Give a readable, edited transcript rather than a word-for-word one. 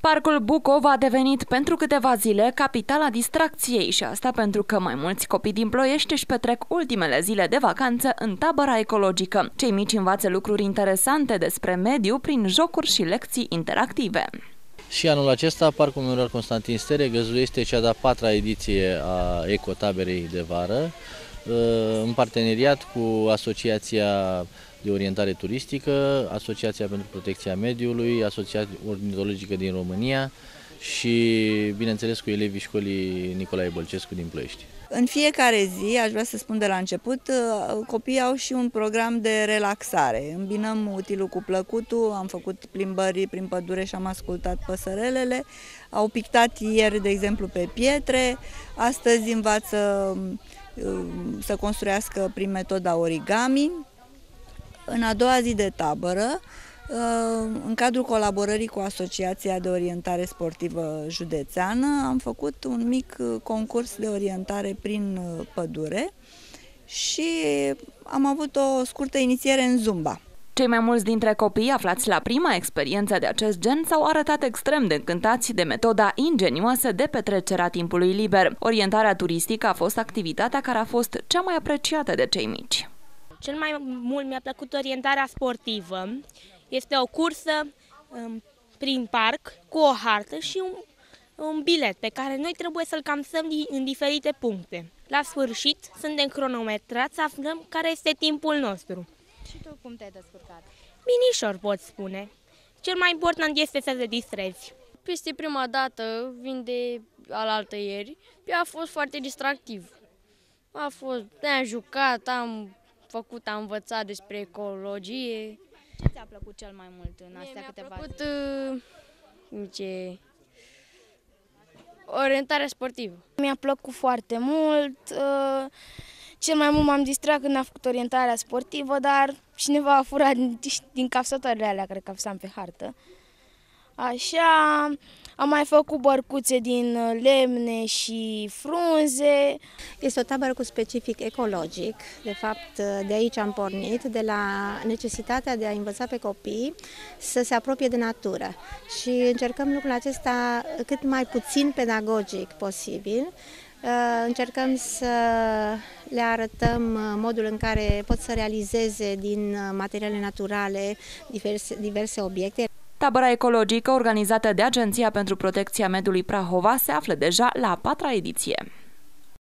Parcul Bucov a devenit pentru câteva zile capitala distracției și asta pentru că mai mulți copii din Ploiești își petrec ultimele zile de vacanță în tabăra ecologică. Cei mici învață lucruri interesante despre mediu prin jocuri și lecții interactive. Și anul acesta, Parcul Memorial Constantin Stere găzduiește cea de-a 4-a ediție a ecotaberei de vară, în parteneriat cu Asociația de Orientare Turistică, Asociația pentru Protecția Mediului, Asociația Ornitologică din România și, bineînțeles, cu elevii școlii Nicolae Bălcescu din Ploiești. În fiecare zi, aș vrea să spun de la început, copiii au și un program de relaxare. Îmbinăm utilul cu plăcutul, am făcut plimbări prin pădure și am ascultat păsărelele. Au pictat ieri, de exemplu, pe pietre. Astăzi învață să construiască prin metoda origami. În a doua zi de tabără, în cadrul colaborării cu Asociația de Orientare Sportivă Județeană, am făcut un mic concurs de orientare prin pădure și am avut o scurtă inițiere în Zumba. Cei mai mulți dintre copii aflați la prima experiență de acest gen s-au arătat extrem de încântați de metoda ingenioasă de petrecerea timpului liber. Orientarea turistică a fost activitatea care a fost cea mai apreciată de cei mici. Cel mai mult mi-a plăcut orientarea sportivă. Este o cursă prin parc cu o hartă și un bilet pe care noi trebuie să-l campsăm în diferite puncte. La sfârșit, suntem cronometrați să aflăm care este timpul nostru. Și tu cum te-ai descurcat? Binișor, pot spune. Cel mai important este să te distrezi. Peste prima dată, vin de alaltăieri, a fost foarte distractiv. Ne-am jucat, am învățat despre ecologie. Ce ți-a plăcut cel mai mult în astea câteva zile? Orientarea sportivă. Mi-a plăcut foarte mult. Cel mai mult m-am distrat când am făcut orientarea sportivă, dar cineva a furat din capsătoarele alea care capsam pe hartă. Așa, am mai făcut bărcuțe din lemne și frunze. Este o tabără cu specific ecologic. De fapt, de aici am pornit, de la necesitatea de a învăța pe copii să se apropie de natură. Și încercăm lucrul acesta cât mai puțin pedagogic posibil. Încercăm să le arătăm modul în care pot să realizeze din materiale naturale diverse obiecte. Tabăra ecologică organizată de Agenția pentru Protecția Mediului Prahova se află deja la a 4-a ediție.